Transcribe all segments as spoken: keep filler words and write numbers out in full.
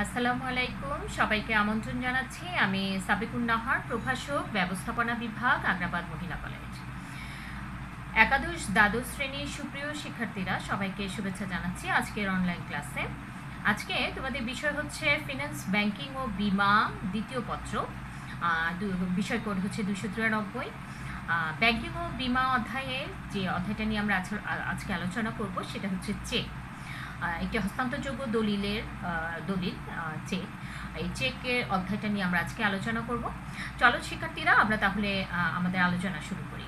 আসসালামু আলাইকুম, সবাইকে আমন্ত্রণ জানাচ্ছি। আমি সাবিকুন নাহার, প্রভাষক, ব্যবস্থাপনা বিভাগ, আগ্রাবাদ মহিলা কলেজ। একাদশ দ্বাদশ শ্রেণীর সুপ্রিয় শিক্ষার্থীরা, সবাইকে শুভেচ্ছা জানাচ্ছি আজকের অনলাইন ক্লাসে। আজকে তোমাদের বিষয় হচ্ছে ফিন্যান্স, ব্যাংকিং ও বিমা দ্বিতীয় পত্র। বিষয় কোড হচ্ছে দুশো তিরানব্বই। ব্যাংকিং ও বিমা অধ্যায়ের যে অধ্যায়টা নিয়ে আমরা আজকে আলোচনা করব সেটা হচ্ছে চেক। একটি হস্তান্তরযোগ্য দলিলের দলিল চেক। এই চেকের অধ্যায়টা নিয়ে আমরা আজকে আলোচনা করব। চলো শিক্ষার্থীরা, আমরা তাহলে আমাদের আলোচনা শুরু করি।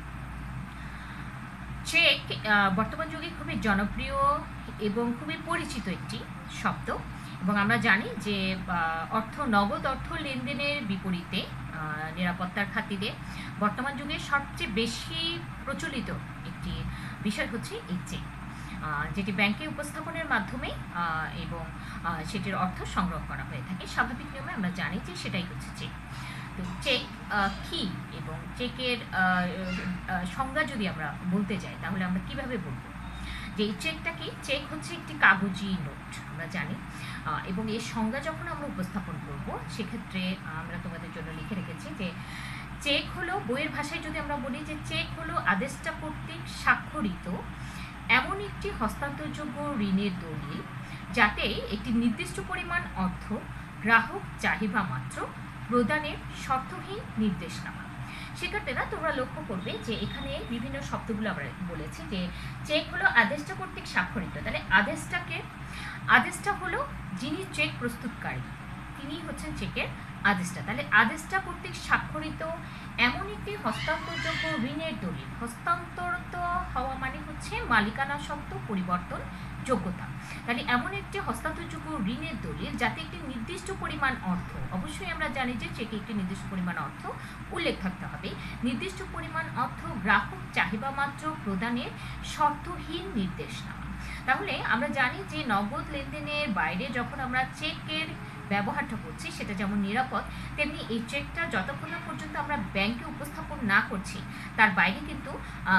চেক বর্তমান যুগে খুবই জনপ্রিয় এবং খুবই পরিচিত একটি শব্দ, এবং আমরা জানি যে অর্থ নগদ অর্থ লেনদেনের বিপরীতে নিরাপত্তার খাতিরে বর্তমান যুগে সবচেয়ে বেশি প্রচলিত একটি বিষয় হচ্ছে এই চেক, যেটি ব্যাংকে উপস্থাপনের মাধ্যমে এবং সেটির অর্থ সংগ্রহ করা হয়ে থাকে। স্বাভাবিক নিয়মে আমরা জানি যে সেটাই হচ্ছে চেক। তো চেক কি এবং চেকের সংজ্ঞা যদি আমরা বলতে যাই তাহলে আমরা কিভাবে বলবো যে এই চেকটা কি? চেক হচ্ছে একটি কাগজি নোট, আমরা জানি। এবং এর সংজ্ঞা যখন আমরা উপস্থাপন করব সেক্ষেত্রে আমরা তোমাদের জন্য লিখে রেখেছি যে চেক হলো, বইয়ের ভাষায় যদি আমরা বলি যে চেক হলো আদেষ্টা কর্তৃক স্বাক্ষরিত এমন একটি হস্তান্তরযোগ্য ঋণের দলিল যাতে একটি নির্দিষ্ট পরিমাণ অর্থ গ্রাহক চাহিদা মাত্র প্রদানের শর্তহীন নির্দেশনামা। শিক্ষার্থীরা, তোমরা লক্ষ্য করবে যে এখানে বিভিন্ন শব্দগুলো আমরা বলেছি যে চেক হলো আদেষ্টা কর্তৃক স্বাক্ষরিত। তাহলে আদেষ্টাকে আদেষ্টা হলো যিনি চেক প্রস্তুতকারী, তিনি হচ্ছেন চেকের আদেষ্টা। তাহলে আদেষ্টা কর্তৃক স্বাক্ষরিত এমন একটি হস্তান্তরযোগ্য ঋণের দলিল। হস্তান্তরিত হওয়া মানে হচ্ছে মালিকানা শব্দ পরিবর্তন যোগ্যতা। তাহলে এমন একটি হস্তান্তরযোগ্য ঋণের দলিল যাতে একটি নির্দিষ্ট পরিমাণ অর্থ, অবশ্যই আমরা জানি যে চেকে একটি নির্দিষ্ট পরিমাণ অর্থ উল্লেখ থাকতে হবে, নির্দিষ্ট পরিমাণ অর্থ গ্রাহক চাহিদা মাত্র প্রদানের শর্তহীন নির্দেশনামা। তাহলে আমরা জানি যে নগদ লেনদেনের বাইরে যখন আমরা চেকের ব্যবহারটা করছি সেটা যেমন নিরাপদ, তেমনি এই চেকটা যতক্ষণ না পর্যন্ত আমরা ব্যাংকে উপস্থাপন না করছি তার বাইরে কিন্তু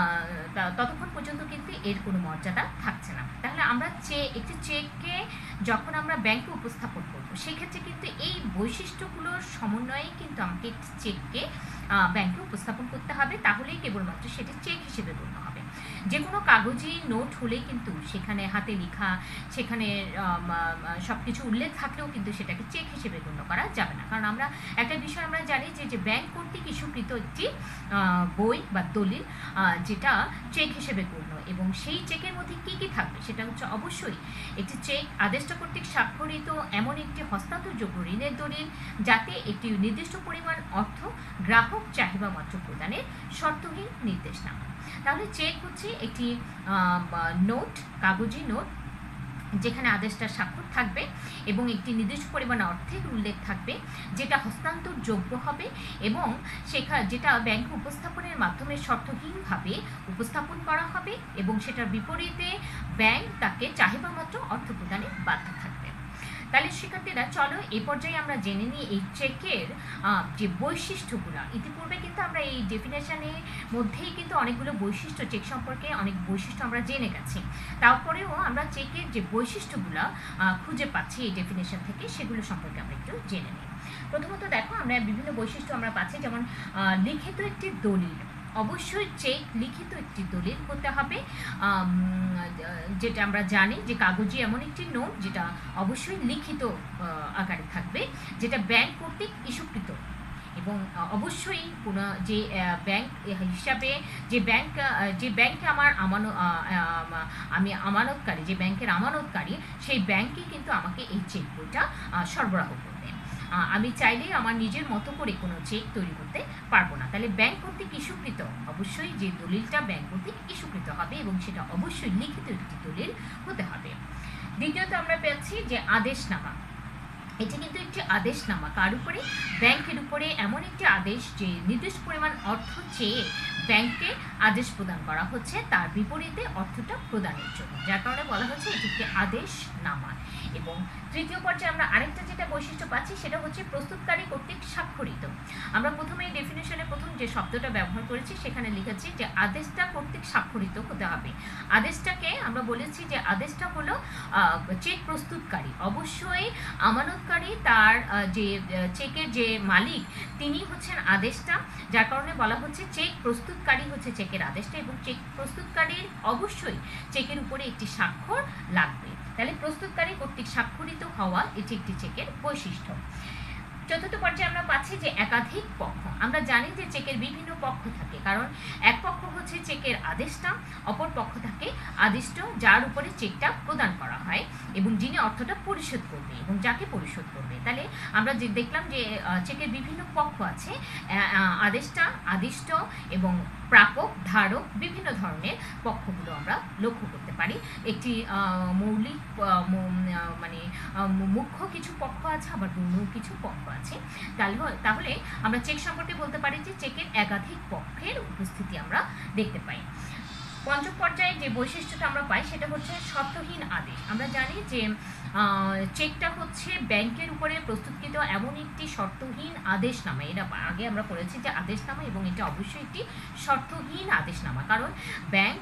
ততক্ষণ পর্যন্ত কিন্তু এর কোনো মর্যাদা থাকছে না। তাহলে আমরা চে একটি চেককে যখন আমরা ব্যাংকে উপস্থাপন করব সেক্ষেত্রে কিন্তু এই বৈশিষ্ট্যগুলোর সমন্বয়ে কিন্তু আমাকে একটি চেককে ব্যাংকে উপস্থাপন করতে হবে, তাহলেই কেবলমাত্র সেটি চেক হিসেবে গণ্য হবে। যে কোনো কাগজি নোট হলেই কিন্তু সেখানে হাতে লেখা, সেখানে সব কিছু উল্লেখ থাকলেও কিন্তু সেটাকে চেক হিসেবে গণ্য করা যাবে না। কারণ আমরা একটা বিষয় আমরা জানি যে যে ব্যাংক কর্তৃক ইস্যুকৃত একটি বই বা দলিল যেটা চেক হিসেবে গণ্য, এবং সেই চেকের মধ্যে কী কী থাকবে সেটা হচ্ছে অবশ্যই একটি চেক আদেষ্টা কর্তৃক স্বাক্ষরিত এমন একটি হস্তান্তরযোগ্য ঋণের দলিল যাতে একটি নির্দিষ্ট পরিমাণ অর্থ গ্রাহক চাহিদা মাত্র প্রদানের শর্তহীন নির্দেশনামা। তাহলে চেক হচ্ছে একটি নোট, কাগজি নোট, যেখানে আদেশটার স্বাক্ষর থাকবে এবং একটি নির্দিষ্ট পরিমাণ অর্থের উল্লেখ থাকবে যেটা হস্তান্তরযোগ্য হবে, এবং সেখানে যেটা ব্যাংকে উপস্থাপনের মাধ্যমে শর্তহীনভাবে উপস্থাপন করা হবে, এবং সেটার বিপরীতে ব্যাংক তাকে চাহিদা মাত্র অর্থ প্রদানে বাধ্য থাকবে। তাহলে শিক্ষার্থীরা, চলো এই পর্যায়ে আমরা জেনে নিই এই চেকের যে বৈশিষ্ট্যগুলো। ইতিপূর্বে কিন্তু আমরা এই ডেফিনেশনের মধ্যেই কিন্তু অনেকগুলো বৈশিষ্ট্য, চেক সম্পর্কে অনেক বৈশিষ্ট্য আমরা জেনে গেছি। তারপরেও আমরা চেকের যে বৈশিষ্ট্যগুলো খুঁজে পাচ্ছি এই ডেফিনেশন থেকে, সেগুলো সম্পর্কে আমরা একটু জেনে নিই। প্রথমত দেখো, আমরা বিভিন্ন বৈশিষ্ট্য আমরা পাচ্ছি, যেমন লিখিত একটি দলিল। অবশ্যই চেক লিখিত একটি দলিল হতে হবে, যেটা আমরা জানি যে কাগজি এমন একটি নোট যেটা অবশ্যই লিখিত আকারে থাকবে, যেটা ব্যাংক কর্তৃক ইস্যুকৃত, এবং অবশ্যই কোনো যে ব্যাংক হিসাবে যে ব্যাংক যে ব্যাংকে আমার আমানত আমি আমানতকারী, যে ব্যাংকের আমানতকারী, সেই ব্যাংকই কিন্তু আমাকে এই চেক বইটা সরবরাহ করবে। আমি চাইলেই আমার নিজের মতো করে কোনো চেক তৈরি করতে পারবো না। তাহলে ব্যাংক কর্তৃক ইস্যুকৃত, অবশ্যই যে দলিলটা ব্যাংক কর্তৃক ইস্যুকৃত হবে এবং সেটা অবশ্যই লিখিত একটি দলিল হতে হবে। দ্বিতীয়ত আমরা পেয়েছি যে আদেশনামা। এটি কিন্তু একটি আদেশনামা, কার উপরে? ব্যাংকের উপরে এমন একটি আদেশ যে নির্দিষ্ট পরিমাণ অর্থ চেয়ে ব্যাংককে আদেশ প্রদান করা হচ্ছে তার বিপরীতে অর্থটা প্রদানের জন্য, যার কারণে বলা হচ্ছে এটি একটি আদেশনামা। এবং তৃতীয় পর্যায়ে আমরা আরেকটা যেটা বৈশিষ্ট্য পাচ্ছি সেটা হচ্ছে প্রস্তুতকারী কর্তৃক স্বাক্ষরিত। আমরা প্রথমে এই ডেফিনেশনে প্রথম যে শব্দটা ব্যবহার করেছি সেখানে লিখেছি যে আদেশটা কর্তৃক স্বাক্ষরিত হতে হবে। আদেশটাকে আমরা বলেছি যে আদেশটা হলো চেক প্রস্তুতকারী, অবশ্যই আমানতকারী তার যে চেকের যে মালিক তিনি হচ্ছেন আদেশটা, যার কারণে বলা হচ্ছে চেক প্রস্তুতকারী হচ্ছে চেকের আদেশটা, এবং চেক প্রস্তুতকারীর অবশ্যই চেকের উপরে একটি স্বাক্ষর লাগবে। তাহলে প্রস্তুতকারী কর্তৃক স্বাক্ষরিত হওয়া এটি একটি চেকের বৈশিষ্ট্য। চতুর্থ পর্যায়ে আমরা পাচ্ছি যে একাধিক পক্ষ। আমরা জানি যে চেকের বিভিন্ন পক্ষ থাকে, কারণ এক পক্ষ হচ্ছে চেকের আদেশটা, অপর পক্ষ থাকে আদিষ্ট যার উপরে চেকটা প্রদান করা হয় এবং যিনি অর্থটা পরিশোধ করবে এবং যাকে পরিশোধ করবে। তাহলে আমরা যে দেখলাম যে চেকের বিভিন্ন পক্ষ আছে, আদেশটা, আদিষ্ট এবং প্রাপক, ধারক, বিভিন্ন ধরনের পক্ষগুলো আমরা লক্ষ্য করতে পারি। একটি মৌলিক মানে মুখ্য কিছু পক্ষ আছে, আবার গৌণ কিছু পক্ষ আছে। তাহলে তাহলে আমরা চেক সম্পর্কে বলতে পারি যে চেকের একাধিক পক্ষের উপস্থিতি আমরা দেখতে পাই। পঞ্চম পর্যায়ে যে বৈশিষ্ট্যটা আমরা পাই সেটা হচ্ছে শর্তহীন আদেশ। আমরা জানি যে চেকটা হচ্ছে ব্যাংকের উপরে প্রস্তুতকৃত এমন একটি শর্তহীন আদেশনামা। এটা আগে আমরা পড়েছি যে আদেশনামা, এবং এটা অবশ্যই একটি শর্তহীন আদেশনামা, কারণ ব্যাংক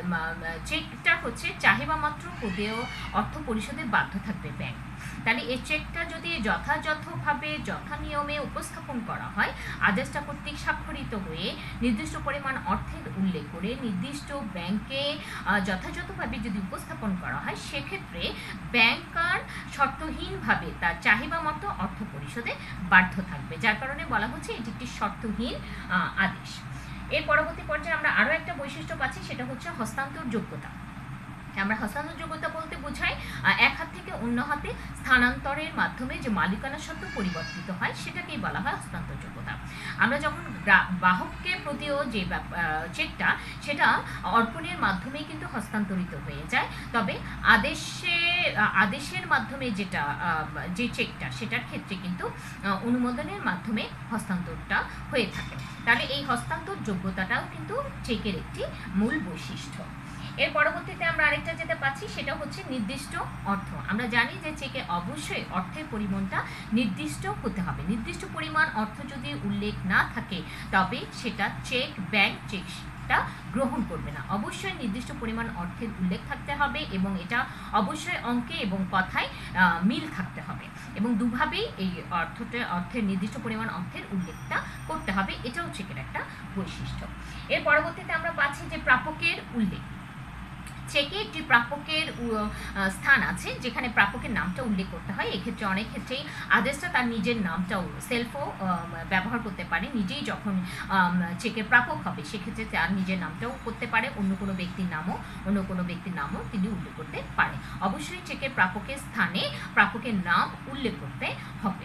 চেকটা হচ্ছে চাহিদা মাত্র প্রদেয় অর্থ পরিশোধে বাধ্য থাকবে ব্যাংক। তাহলে এই চেকটা যদি যথাযথভাবে যথা নিয়মে উপস্থাপন করা হয়, আদেশটা কর্তৃক স্বাক্ষরিত হয়ে নির্দিষ্ট পরিমাণ অর্থের উল্লেখ করে নির্দিষ্ট ব্যাংকে যথাযথভাবে যদি উপস্থাপন করা হয়, সেক্ষেত্রে ব্যাংকার শর্তহীনভাবে তার চাহিদা মতো অর্থ পরিশোধে বাধ্য থাকবে, যার কারণে বলা হচ্ছে এটি একটি শর্তহীন আদেশ। এর পরবর্তী পর্যায়ে আমরা আরও একটা বৈশিষ্ট্য পাচ্ছি, সেটা হচ্ছে হস্তান্তর যোগ্যতা। আমরা হস্তান্তর যোগ্যতা বলতে বোঝাই এক হাত থেকে অন্য হাতে স্থানান্তরের মাধ্যমে যে মালিকানা সত্ত্ব পরিবর্তিত হয় সেটাকেই বলা হয় হস্তান্তর যোগ্যতা। আমরা যখন বাহককে প্রতিও যে চেকটা সেটা অর্পণের মাধ্যমেই কিন্তু হস্তান্তরিত হয়ে যায়, তবে আদেশে আদেশের মাধ্যমে যেটা যে চেকটা সেটার ক্ষেত্রে কিন্তু অনুমোদনের মাধ্যমে হস্তান্তরটা হয়ে থাকে। তাহলে এই হস্তান্তর যোগ্যতাটাও কিন্তু চেকের একটি মূল বৈশিষ্ট্য। এর পরবর্তীতে আমরা আরেকটা যেটা পাচ্ছি সেটা হচ্ছে নির্দিষ্ট অর্থ। আমরা জানি যে চেকে অবশ্যই অর্থের পরিমাণটা নির্দিষ্ট হতে হবে। নির্দিষ্ট পরিমাণ অর্থ যদি উল্লেখ না থাকে তবে সেটা চেক ব্যাংক চেকটা গ্রহণ করবে না। অবশ্যই নির্দিষ্ট পরিমাণ অর্থের উল্লেখ থাকতে হবে এবং এটা অবশ্যই অঙ্কে এবং কথায় মিল থাকতে হবে, এবং দুভাবেই এই অর্থটা অর্থের নির্দিষ্ট পরিমাণ অর্থের উল্লেখটা করতে হবে। এটাও চেকের একটা বৈশিষ্ট্য। এর পরবর্তীতে আমরা পাচ্ছি যে প্রাপকের উল্লেখ। চেকের যে প্রাপকের স্থান আছে যেখানে প্রাপকের নামটা উল্লেখ করতে হয়, এক্ষেত্রে অনেক ক্ষেত্রেই আদেশটা তার নিজের নামটাও সেলফও ব্যবহার করতে পারে। নিজেই যখন চেকের প্রাপক হবে সেক্ষেত্রে তার নিজের নামটাও করতে পারে, অন্য কোনো ব্যক্তির নামও অন্য কোনো ব্যক্তির নামও তিনি উল্লেখ করতে পারে। অবশ্যই চেকের প্রাপকের স্থানে প্রাপকের নাম উল্লেখ করতে হবে।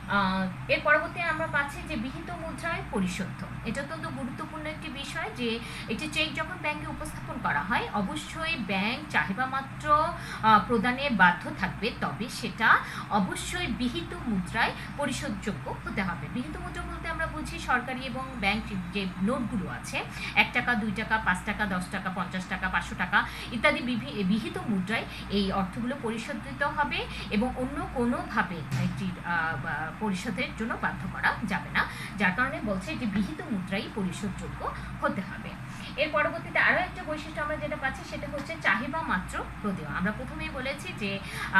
এর পরবর্তী আমরা পাচ্ছি যে বিহিত মুদ্রায় পরিশোধ। এটা অত্যন্ত গুরুত্বপূর্ণ একটি বিষয় যে একটি চেক যখন ব্যাংকে উপস্থাপন করা হয় অবশ্যই ব্যাংক চাহিদা মাত্র প্রদানে বাধ্য থাকবে, তবে সেটা অবশ্যই বিহিত মুদ্রায় পরিশোধযোগ্য হতে হবে। বিহিত মুদ্রা বলতে আমরা বুঝি সরকারি এবং ব্যাংক যে নোটগুলো আছে এক টাকা, দুই টাকা, পাঁচ টাকা, দশ টাকা, পঞ্চাশ টাকা, পাঁচশো টাকা ইত্যাদি বিহিত মুদ্রায় এই অর্থগুলো পরিশোধিত হবে এবং অন্য কোনোভাবে একটি পরিশোধের জন্য বাধ্য করা যাবে না, যার কারণে বলছে যে বিহিত মুদ্রাই পরিশোধযোগ্য হতে হবে। এর পরবর্তীতে আরও একটা বৈশিষ্ট্য আমরা যেটা পাচ্ছি সেটা হচ্ছে চাহিদা মাত্র প্রদেয়। আমরা প্রথমেই বলেছি যে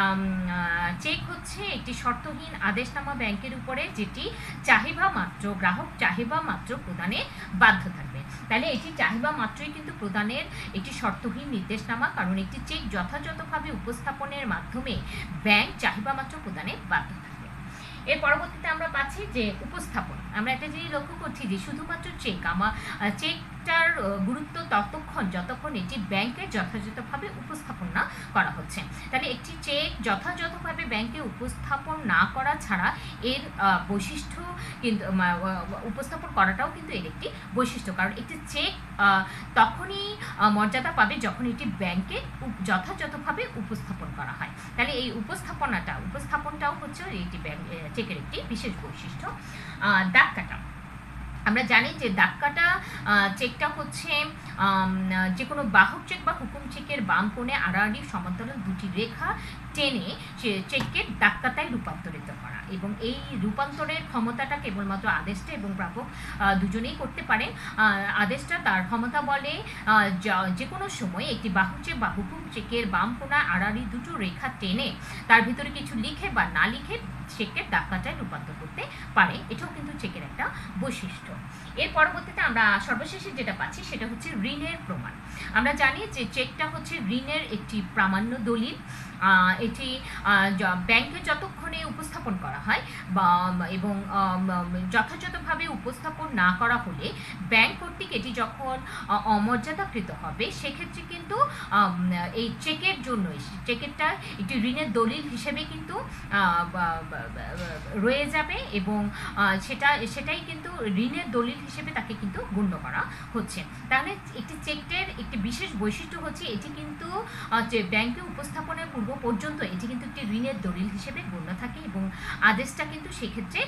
চেক হচ্ছে একটি শর্তহীন আদেশনামা ব্যাংকের উপরে যেটি চাহিদা মাত্র গ্রাহক চাহিদা মাত্র প্রদানে বাধ্য থাকবে। তাহলে এটি চাহিদা মাত্রই কিন্তু প্রদানের একটি শর্তহীন নির্দেশনামা, কারণ একটি চেক যথাযথভাবে উপস্থাপনের মাধ্যমে ব্যাংক চাহিদা মাত্র প্রদানে বাধ্য থাকবে। এর পরবর্তীতে আমরা পাচ্ছি যে উপস্থাপন। আমরা একটা জিনিস লক্ষ্য করছি যে শুধুমাত্র চেক আমার চেক চেকটার গুরুত্ব ততক্ষণ যতক্ষণ এটি ব্যাংকে যথাযথভাবে উপস্থাপন না করা হচ্ছে। তাহলে একটি চেক যথাযথভাবে ব্যাংকে উপস্থাপন না করা ছাড়া এর বৈশিষ্ট্য কিন্তু উপস্থাপন করাটাও কিন্তু এর একটি বৈশিষ্ট্য, কারণ একটি চেক তখনই মর্যাদা পাবে যখন এটি ব্যাংকে যথাযথভাবে উপস্থাপন করা হয়। তাহলে এই উপস্থাপনাটা উপস্থাপনটাও হচ্ছে এটি ব্যাংক চেকের একটি বিশেষ বৈশিষ্ট্য। দাগ কাটা, আমরা জানি যে দাগ কাটা চেকটা হচ্ছে যে কোনো বাহক চেক বা হুকুম চেকের বাম কোণে আড়াআড়ি সমান্তরাল দুটি রেখা টেনে সে চেককে দাগ কাটায় রূপান্তরিত করা, এবং এই রূপান্তরের ক্ষমতাটা কেবলমাত্র আদেশটা এবং প্রাপক দুজনেই করতে পারে। আদেশটা তার ক্ষমতা বলে যে কোনো সময় একটি বাহক চেক বা হুকুম চেকের বাম কোণা আড়াআড়ি দুটো রেখা টেনে তার ভিতরে কিছু লিখে বা না লিখে চেকের দাগ কাটায় রূপান্তর করতে পারে। এটাও কিন্তু চেকের একটা বৈশিষ্ট্য। এর পরবর্তীতে আমরা সর্বশেষে যেটা পাচ্ছি সেটা হচ্ছে ঋণের প্রমাণ। আমরা জানি যে চেকটা হচ্ছে ঋণের একটি প্রামাণ্য দলিল। এটি ব্যাংকে যতক্ষণে উপস্থাপন করা হয় বা এবং যথাযথভাবে উপস্থাপন না করা হলে ব্যাংক কর্তৃক এটি যখন অমর্যাদাকৃত হবে, সেক্ষেত্রে কিন্তু এই চেকের জন্য চেকেরটা একটি ঋণের দলিল হিসেবে কিন্তু রয়ে যাবে, এবং সেটা সেটাই কিন্তু ঋণের দলিল হিসেবে তাকে কিন্তু গণ্য করা হচ্ছে। তাহলে একটি চেকের একটি বিশেষ বৈশিষ্ট্য হচ্ছে এটি কিন্তু যে ব্যাংকে উপস্থাপনের পূর্ব পর্যন্ত এটি কিন্তু একটি ঋণের দলিল হিসেবে গণ্য থাকে, এবং আদেশটা কিন্তু সেক্ষেত্রে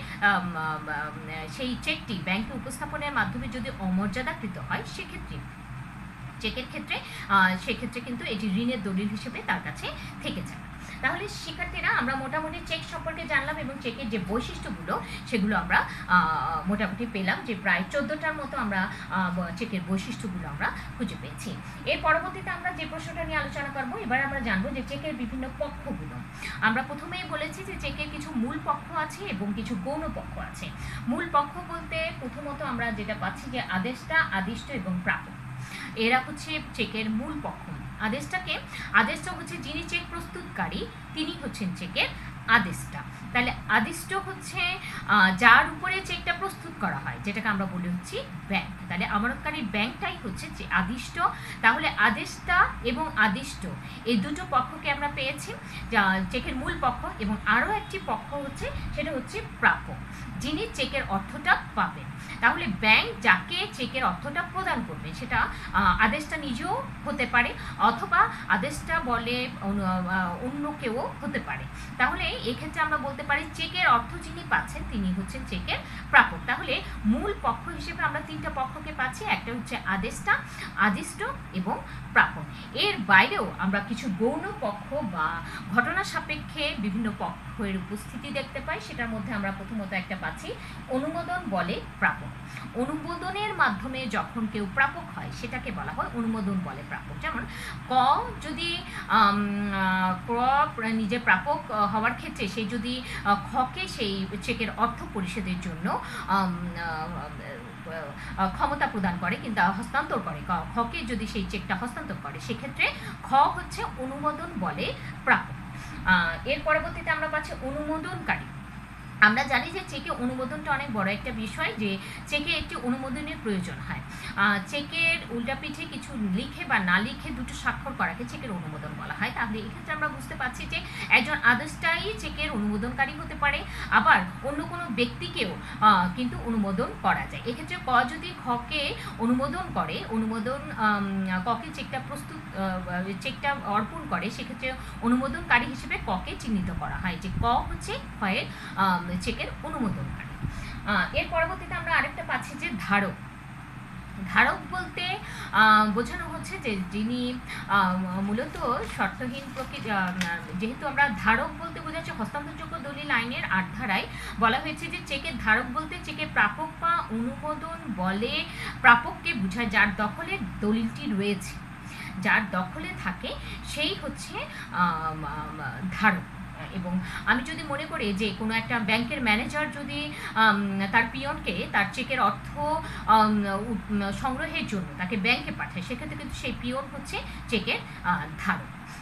সেই চেকটি ব্যাংকে উপস্থাপনের মাধ্যমে যদি অমর্যাদাকৃত হয়, সেক্ষেত্রে চেকের ক্ষেত্রে সেক্ষেত্রে কিন্তু এটি ঋণের দলিল হিসেবে তার কাছে থেকে যায়। তাহলে শিক্ষার্থীরা আমরা মোটামুটি চেক সম্পর্কে জানলাম, এবং চেকের যে বৈশিষ্ট্যগুলো সেগুলো আমরা মোটামুটি পেলাম, যে প্রায় চোদ্দোটার মতো আমরা চেকের বৈশিষ্ট্যগুলো আমরা খুঁজে পেয়েছি। এর পরবর্তীতে আমরা যে প্রশ্নটা নিয়ে আলোচনা করবো, এবার আমরা জানবো যে চেকের বিভিন্ন পক্ষগুলো। আমরা প্রথমেই বলেছি যে চেকের কিছু মূল পক্ষ আছে এবং কিছু গৌণ পক্ষ আছে। মূল পক্ষ বলতে প্রথমত আমরা যেটা পাচ্ছি যে আদেশটা, আদিষ্ট এবং প্রাপক, এরা হচ্ছে চেকের মূল পক্ষ। আদেশটাকে আদেশটা হচ্ছে যিনি চেক প্রস্তুতকারী তিনি হচ্ছেন চেকের আদেশটা। তাহলে আদিষ্ট হচ্ছে যার উপরে চেকটা প্রস্তুত করা হয়, যেটাকে আমরা বলি হচ্ছে ব্যাংক। তাহলে আমানতকারী ব্যাংকটাই হচ্ছে যে আদিষ্ট। তাহলে আদেশটা এবং আদিষ্ট এই দুটো পক্ষকে আমরা পেয়েছি চেকের মূল পক্ষ, এবং আরও একটি পক্ষ হচ্ছে সেটা হচ্ছে প্রাপক, যিনি চেকের অর্থটা পাবেন। তাহলে ব্যাংক যাকে চেকের অর্থটা প্রদান করবে সেটা আদেশটা নিজেও হতে পারে, অথবা আদেশটা বলে অন্য কেউ হতে পারে। তাহলে এক্ষেত্রে আমরা বলতে পারি চেকের অর্থ যিনি পাচ্ছেন তিনি হচ্ছেন চেকের প্রাপক। তাহলে মূল পক্ষ হিসেবে আমরা তিনটা পক্ষকে পাচ্ছি, একটা হচ্ছে আদেশটা, আদিষ্ট এবং প্রাপক। এর বাইরেও আমরা কিছু গৌণ পক্ষ বা ঘটনা সাপেক্ষে বিভিন্ন পক্ষের উপস্থিতি দেখতে পাই। সেটার মধ্যে আমরা প্রথমত একটা পাচ্ছি অনুমোদন বলে প্রাপক। অনুমোদনের মাধ্যমে যখন কেউ প্রাপক হয় সেটাকে বলা হয় অনুমোদন বলে প্রাপক। যেমন ক যদি ক নিজে প্রাপক হওয়ার ক্ষেত্রে সে যদি খকে সেই চেকের অর্থ পরিশোধের জন্য ক্ষমতা প্রদান করে কিংবা হস্তান্তর করে, খকে যদি সেই চেকটা হস্তান্তর করে, সেক্ষেত্রে খ হচ্ছে অনুমোদন বলে প্রাপক। এর পরবর্তীতে আমরা পাচ্ছি অনুমোদনকারী। আমরা জানি যে চেকে অনুমোদনটা অনেক বড় একটা বিষয়, যে চেকে একটি অনুমোদনের প্রয়োজন হয়। চেকের উল্টাপিঠে কিছু লিখে বা না লিখে দুটো স্বাক্ষর করাকে চেকের অনুমোদন বলা হয়। তাহলে এক্ষেত্রে আমরা বুঝতে পারছি যে একজন আদেশটাই চেকের অনুমোদনকারী হতে পারে, আবার অন্য কোনো ব্যক্তিকেও কিন্তু অনুমোদন করা যায়। এক্ষেত্রে ক যদি খকে অনুমোদন করে, অনুমোদন ককে চেকটা প্রস্তুত চেকটা অর্পণ করে, সেক্ষেত্রে অনুমোদনকারী হিসেবে ককে চিহ্নিত করা হয়, যে ক হচ্ছে খয়ের চেকের অনুমোদনকারী। এর পরবর্তীতে আমরা আরেকটা পাচ্ছি যে ধারক। ধারক বলতে বোঝানো হচ্ছে যে যিনি মূলত শর্তহীন প্রকৃতি, যেহেতু আমরা ধারক বলতে বোঝাচ্ছে হস্তান্তরযোগ্য দলিল আইনের আট ধারায় বলা হয়েছে যে চেকের ধারক বলতে চেকের প্রাপক বা অনুমোদন বলে প্রাপককে বোঝায় যার দখলে দলিলটি রয়েছে, যার দখলে থাকে সেই হচ্ছে ধারক। এবং আমি যদি মনে করি যে কোনো একটা ব্যাংকের ম্যানেজার যদি তার পিয়নকে তার চেকের অর্থ সংগ্রহের জন্য তাকে ব্যাংকে পাঠায়, সেক্ষেত্রে কিন্তু সেই পিয়ন হচ্ছে চেকের ধারক।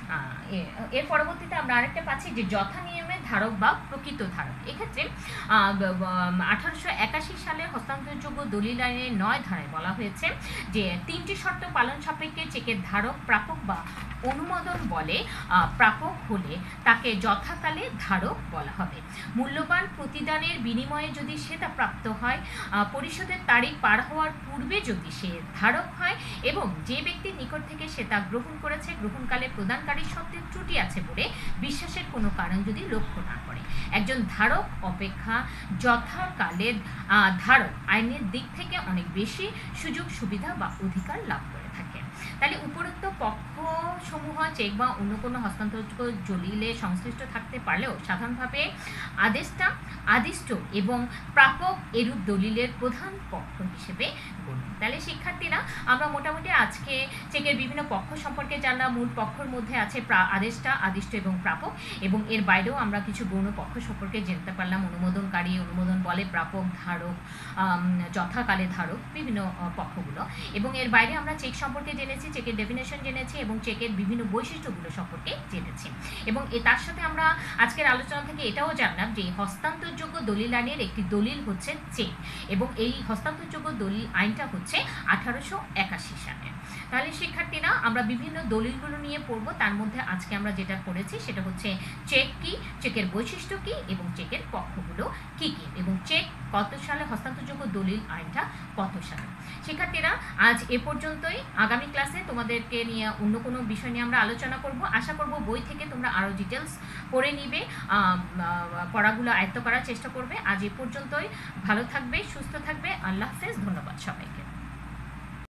এর পরবর্তীতে আমরা আরেকটা পাচ্ছি যে যথা নিয়মে ধারক বা প্রকৃত ধারক। এক্ষেত্রে আঠারোশো একাশি সালে হস্তান্তরযোগ্য দলিল আইনের নয় ধারায় বলা হয়েছে যে তিনটি শর্ত পালন সাপেক্ষে চেকের ধারক প্রাপক বা অনুমোদন বলে প্রাপক হলে তাকে যথাকালে ধারক বলা হবে। মূল্যবান প্রতিদানের বিনিময়ে যদি সেটা প্রাপ্ত হয়, পরিশোধের তারিখ পার হওয়ার পূর্বে যদি সে ধারক হয় এবং যে ব্যক্তির নিকট থেকে সেটা গ্রহণ করেছে গ্রহণকালে প্রদানকারীর সত্ত্বে ত্রুটি আছে বলে বিশ্বাসের কোনো কারণ যদি লক্ষ্য না করে, একজন ধারক অপেক্ষা যথাকালের ধারক আইনের দিক থেকে অনেক বেশি সুযোগ সুবিধা বা অধিকার লাভ করে থাকে। তাহলে উপরোক্ত পক্ষসমূহ চেক বা অন্য কোনো হস্তান্তরযোগ্য দলিলে সংশ্লিষ্ট থাকতে পারলেও সাধারণভাবে আদেশটা আদিষ্ট এবং প্রাপক এরূপ দলিলের প্রধান পক্ষ হিসেবে গণ্য। তাহলে শিক্ষার্থীরা আমরা মোটামুটি আজকে চেকের বিভিন্ন পক্ষ সম্পর্কে জানলাম। মূল পক্ষের মধ্যে আছে আদেশটা আদিষ্ট এবং প্রাপক, এবং এর বাইরেও আমরা কিছু গৌণ পক্ষ সম্পর্কে জানতে পারলাম। অনুমোদনকারী, অনুমোদন বলে, প্রাপক, ধারক, যথাকালে ধারক, বিভিন্ন পক্ষগুলো। এবং এর বাইরে আমরা চেক সম্পর্কে জেনেছি, চেকের ডেফিনেশন জেনেছি এবং চেকের বিভিন্ন বৈশিষ্ট্যগুলো সম্পর্কে জেনেছি। এবং তার সাথে আমরা আজকের আলোচনা থেকে এটাও জানলাম যে হস্তান্তরযোগ্য দলিল আইনের একটি দলিল হচ্ছে চেক, এবং এই হস্তান্তরযোগ্য দলিল আইনটা হচ্ছে আঠারোশো একাশি সালে। তাহলে শিক্ষার্থীরা আমরা বিভিন্ন দলিলগুলো নিয়ে পড়বো। তার মধ্যে আজকে আমরা যেটা পড়েছি সেটা হচ্ছে চেক কি, চেকের বৈশিষ্ট্য কি এবং চেকের পক্ষগুলো কি কি, এবং চেক কত সালে, হস্তান্তরযোগ্য দলিল আইনটা কত সালে। শিক্ষার্থীরা আজ এ পর্যন্তই। আগামী ক্লাসে তোমাদেরকে নিয়ে অন্য কোনো বিষয় নিয়ে আমরা আলোচনা করব। আশা করব বই থেকে তোমরা আরও ডিটেলস পড়ে নিবে, পড়াগুলো আয়ত্ত করার চেষ্টা করবে। আজ এ পর্যন্তই। ভালো থাকবে, সুস্থ থাকবে। আল্লাহ হাফেজ। ধন্যবাদ সবাইকে।